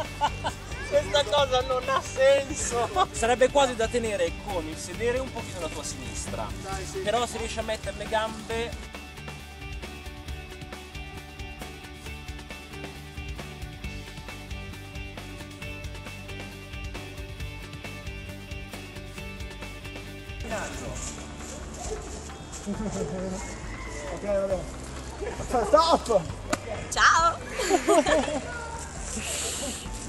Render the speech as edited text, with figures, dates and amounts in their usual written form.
Questa cosa non ha senso. Sarebbe quasi da tenere con il sedere un pochino alla tua sinistra. Dai, sì. Però se riesci a mettere le gambe... Ok, vabbè. Stop! Ciao!